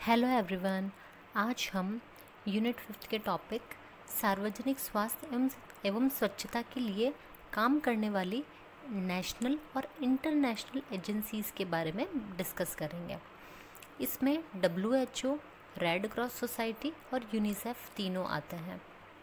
Hello everyone. आज हम unit 5 के टॉपिक सार्वजनिक स्वास्थ्य एवं स्वच्छता के लिए काम करने वाली नेशनल और इंटरनेशनल एजेंसीज़ के बारे में डिस्कस करेंगे। इसमें WHO, रेड क्रॉस सोसाइटी और यूनिसेफ तीनों आते हैं।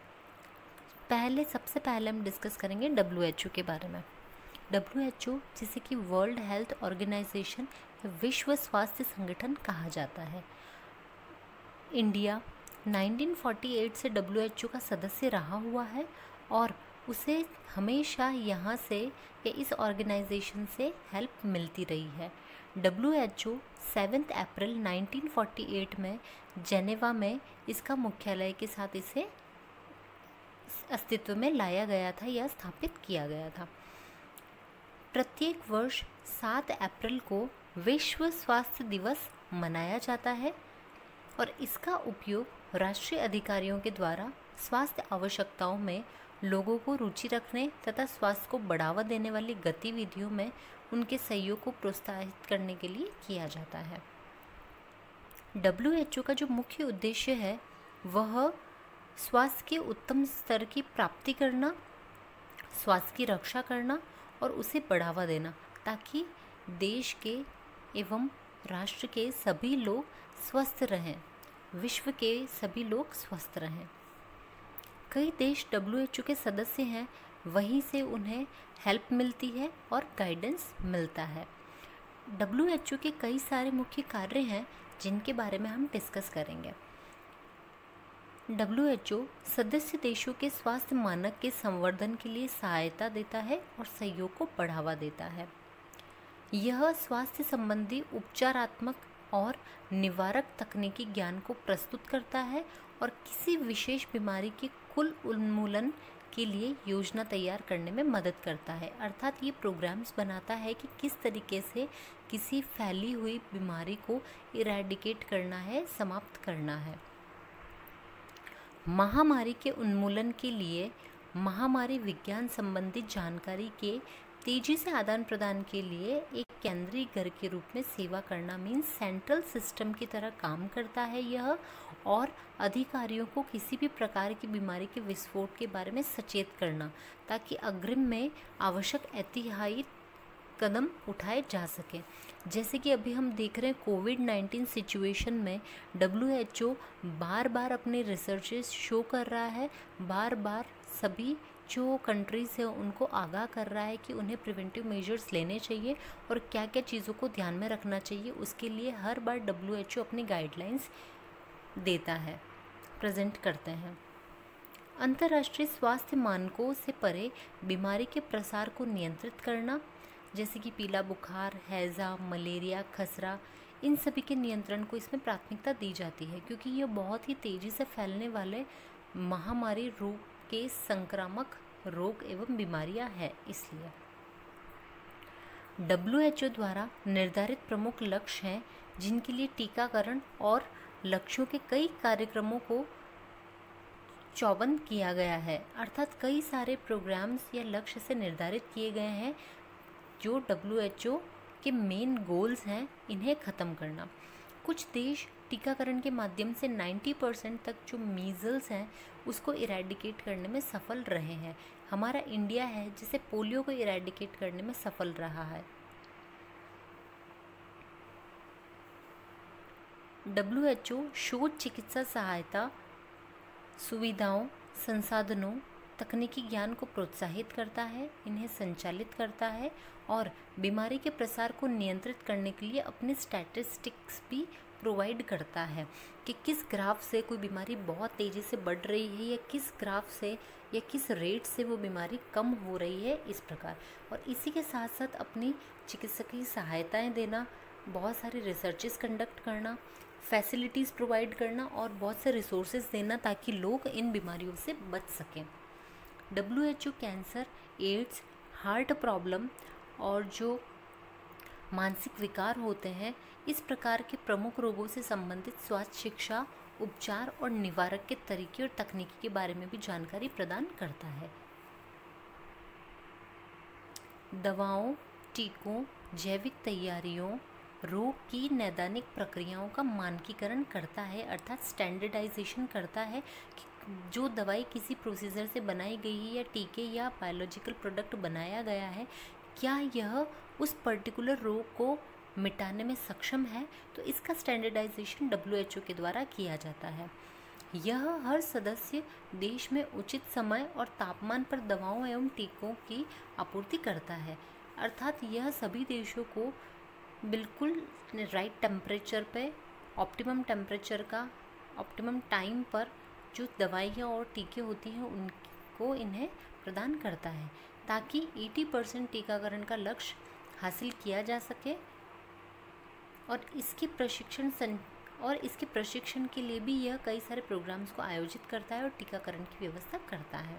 सबसे पहले हम डिस्कस करेंगे WHO के बारे में। WHO जिसे कि वर्ल्ड हेल्थ ऑर्गेनाइजेशन या विश्व स्वास्थ्य संगठन कहा जाता है। इंडिया 1948 से WHO का सदस्य रहा हुआ है और उसे हमेशा यहाँ से या इस ऑर्गेनाइजेशन से हेल्प मिलती रही है। WHO 7 अप्रैल 1948 में जेनेवा में इसका मुख्यालय के साथ इसे अस्तित्व में लाया गया था या स्थापित किया गया था। प्रत्येक वर्ष 7 अप्रैल को विश्व स्वास्थ्य दिवस मनाया जाता है और इसका उपयोग राष्ट्रीय अधिकारियों के द्वारा स्वास्थ्य आवश्यकताओं में लोगों को रुचि रखने तथा स्वास्थ्य को बढ़ावा देने वाली गतिविधियों में उनके सहयोग को प्रोत्साहित करने के लिए किया जाता है। WHO का जो मुख्य उद्देश्य है वह स्वास्थ्य के उत्तम स्तर की प्राप्ति करना, स्वास्थ्य की रक्षा करना और उसे बढ़ावा देना ताकि देश के एवं राष्ट्र के सभी लोग स्वस्थ रहें, विश्व के सभी लोग स्वस्थ रहें। कई देश WHO के सदस्य हैं, वहीं से उन्हें हेल्प मिलती है और गाइडेंस मिलता है। WHO के कई सारे मुख्य कार्य हैं जिनके बारे में हम डिस्कस करेंगे। WHO सदस्य देशों के स्वास्थ्य मानक के संवर्धन के लिए सहायता देता है और सहयोग को बढ़ावा देता है। यह स्वास्थ्य संबंधी उपचारात्मक और निवारक तकनीकी ज्ञान को प्रस्तुत करता है और किसी विशेष बीमारी के कुल उन्मूलन के लिए योजना तैयार करने में मदद करता है। अर्थात ये प्रोग्राम्स बनाता है कि किस तरीके से किसी फैली हुई बीमारी को इरेडिकेट करना है, समाप्त करना है। महामारी के उन्मूलन के लिए महामारी विज्ञान संबंधी जानकारी के तेजी से आदान प्रदान के लिए एक केंद्रीय घर के रूप में सेवा करना मीन्स सेंट्रल सिस्टम की तरह काम करता है यह, और अधिकारियों को किसी भी प्रकार की बीमारी के विस्फोट के बारे में सचेत करना ताकि अग्रिम में आवश्यक एहतियाती कदम उठाए जा सके। जैसे कि अभी हम देख रहे हैं कोविड-19 सिचुएशन में WHO बार बार अपने रिसर्चेस शो कर रहा है, बार बार सभी जो कंट्रीज़ है उनको आगाह कर रहा है कि उन्हें प्रिवेंटिव मेजर्स लेने चाहिए और क्या क्या चीज़ों को ध्यान में रखना चाहिए। उसके लिए हर बार WHO अपनी गाइडलाइंस देता है, प्रेजेंट करते हैं। अंतर्राष्ट्रीय स्वास्थ्य मानकों से परे बीमारी के प्रसार को नियंत्रित करना, जैसे कि पीला बुखार, हैज़ा, मलेरिया, खसरा, इन सभी के नियंत्रण को इसमें प्राथमिकता दी जाती है क्योंकि ये बहुत ही तेज़ी से फैलने वाले महामारी रूप के संक्रामक रोग एवं बीमारियां हैं। इसलिए WHO द्वारा निर्धारित प्रमुख लक्ष्य हैं जिनके लिए टीकाकरण और लक्ष्यों के कई कार्यक्रमों को चौबंद किया गया है। अर्थात कई सारे प्रोग्राम्स या लक्ष्य से निर्धारित किए गए हैं जो WHO के मेन गोल्स हैं, इन्हें ख़त्म करना। कुछ देश टीकाकरण के माध्यम से 90% तक जो मीज़ल्स हैं उसको इरेडिकेट करने में सफल रहे हैं। हमारा इंडिया है जिसे पोलियो को इरेडिकेट करने में सफल रहा है। WHO शोध, चिकित्सा सहायता, सुविधाओं, संसाधनों, तकनीकी ज्ञान को प्रोत्साहित करता है, इन्हें संचालित करता है और बीमारी के प्रसार को नियंत्रित करने के लिए अपने स्टैटिस्टिक्स भी प्रोवाइड करता है कि किस ग्राफ से कोई बीमारी बहुत तेज़ी से बढ़ रही है या किस ग्राफ से या किस रेट से वो बीमारी कम हो रही है, इस प्रकार। और इसी के साथ साथ अपनी चिकित्सकीय सहायताएं देना, बहुत सारे रिसर्चेस कंडक्ट करना, फैसिलिटीज़ प्रोवाइड करना और बहुत से रिसोर्सेज देना ताकि लोग इन बीमारियों से बच सकें। WHO cancer, AIDS, heart problem और जो मानसिक विकार होते हैं, इस प्रकार के प्रमुख रोगों से संबंधित स्वास्थ्य शिक्षा, उपचार और निवारक के तरीके और तकनीकी के बारे में भी जानकारी प्रदान करता है। दवाओं, टीकों, जैविक तैयारियों रोग की नैदानिक प्रक्रियाओं का मानकीकरण करता है, अर्थात स्टैंडर्डाइजेशन करता है कि जो दवाई किसी प्रोसीजर से बनाई गई है या टीके या बायोलॉजिकल प्रोडक्ट बनाया गया है, क्या यह उस पर्टिकुलर रोग को मिटाने में सक्षम है। तो इसका स्टैंडर्डाइजेशन WHO के द्वारा किया जाता है। यह हर सदस्य देश में उचित समय और तापमान पर दवाओं एवं टीकों की आपूर्ति करता है, अर्थात यह सभी देशों को बिल्कुल राइट टेम्परेचर पे, ऑप्टिमम टेम्परेचर का ऑप्टिमम टाइम पर जो दवाइयाँ और टीके होती हैं उनको इन्हें प्रदान करता है, ताकि 80% टीकाकरण का लक्ष्य हासिल किया जा सके। और इसके प्रशिक्षण के लिए भी यह कई सारे प्रोग्राम्स को आयोजित करता है और टीकाकरण की व्यवस्था करता है।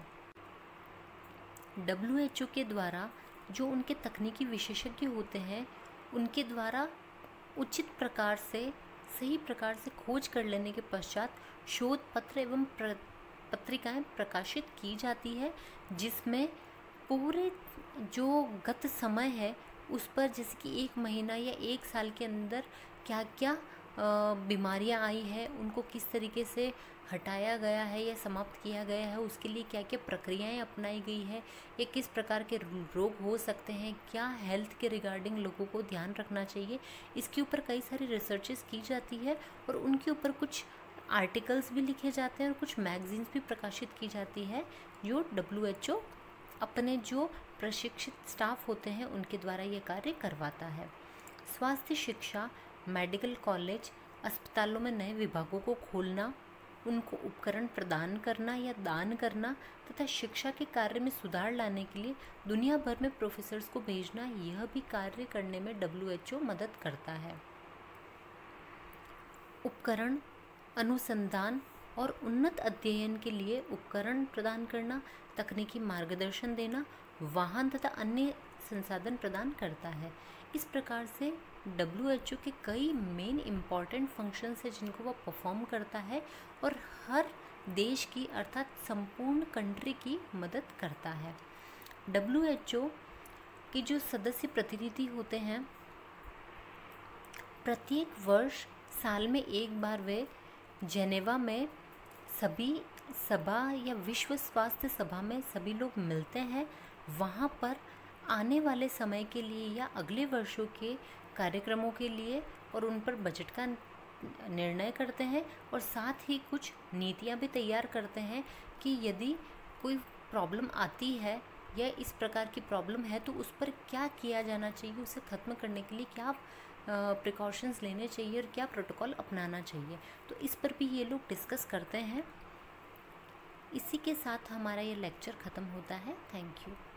WHO के द्वारा जो उनके तकनीकी विशेषज्ञ होते हैं, उनके द्वारा उचित प्रकार से, सही प्रकार से खोज कर लेने के पश्चात शोध पत्र एवं पत्रिकाएं प्रकाशित की जाती है, जिसमें पूरे जो गत समय है उस पर, जैसे कि 1 महीना या 1 साल के अंदर क्या क्या बीमारियां आई है, उनको किस तरीके से हटाया गया है या समाप्त किया गया है, उसके लिए क्या क्या प्रक्रियाएं अपनाई गई है, या किस प्रकार के रोग हो सकते हैं, क्या हेल्थ के रिगार्डिंग लोगों को ध्यान रखना चाहिए, इसके ऊपर कई सारी रिसर्चेस की जाती है और उनके ऊपर कुछ आर्टिकल्स भी लिखे जाते हैं और कुछ मैगजीन्स भी प्रकाशित की जाती है, जो WHO अपने जो प्रशिक्षित स्टाफ होते हैं उनके द्वारा ये कार्य करवाता है। स्वास्थ्य शिक्षा, मेडिकल कॉलेज, अस्पतालों में नए विभागों को खोलना, उनको उपकरण प्रदान करना या दान करना तथा शिक्षा के कार्य में सुधार लाने के लिए दुनिया भर में प्रोफेसर्स को भेजना, यह भी कार्य करने में WHO मदद करता है। उपकरण, अनुसंधान और उन्नत अध्ययन के लिए उपकरण प्रदान करना, तकनीकी मार्गदर्शन देना, वाहन तथा अन्य संसाधन प्रदान करता है। इस प्रकार से WHO के कई मेन इम्पॉर्टेंट फंक्शंस हैं जिनको वह परफॉर्म करता है और हर देश की, अर्थात संपूर्ण कंट्री की मदद करता है। WHO के जो सदस्य प्रतिनिधि होते हैं, प्रत्येक वर्ष साल में एक बार वे जेनेवा में सभी सभा या विश्व स्वास्थ्य सभा में सभी लोग मिलते हैं। वहाँ पर आने वाले समय के लिए या अगले वर्षों के कार्यक्रमों के लिए और उन पर बजट का निर्णय करते हैं और साथ ही कुछ नीतियाँ भी तैयार करते हैं कि यदि कोई प्रॉब्लम आती है या इस प्रकार की प्रॉब्लम है तो उस पर क्या किया जाना चाहिए, उसे ख़त्म करने के लिए क्या प्रिकॉशंस लेने चाहिए और क्या प्रोटोकॉल अपनाना चाहिए। तो इस पर भी ये लोग डिस्कस करते हैं। इसी के साथ हमारा ये लेक्चर ख़त्म होता है। Thank you.